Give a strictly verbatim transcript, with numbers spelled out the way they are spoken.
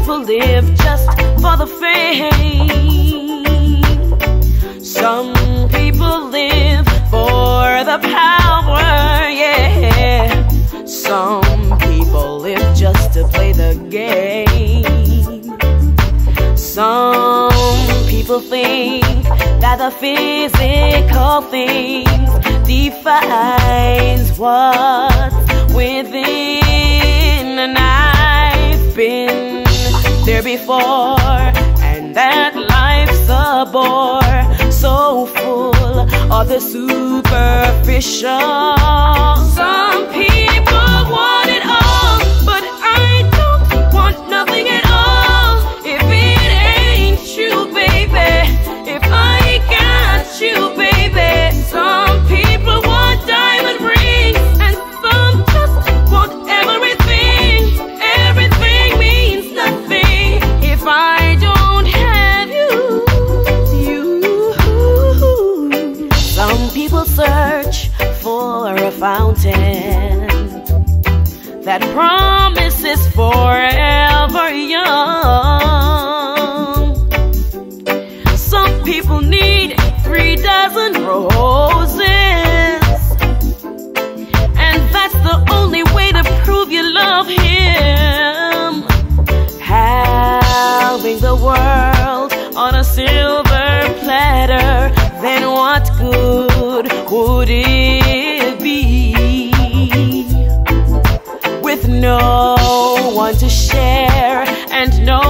people live just for the fame. Some people live for the power, yeah. Some people live just to play the game. Some people think that the physical things defines what's within, and I've been there before, and that life's a bore, so full of the superficial. Some people want it all, but I don't want nothing at all. If it ain't you, baby, if I got you, baby. Some people want diamond rings, and some just want everything. Everything means nothing if I don't have you, you. Some people search for a fountain that promises forever young. Some people need three dozen roses, and that's the only way to prove you love him. Having the world on a silver platter, then what good would it be with no one to share and no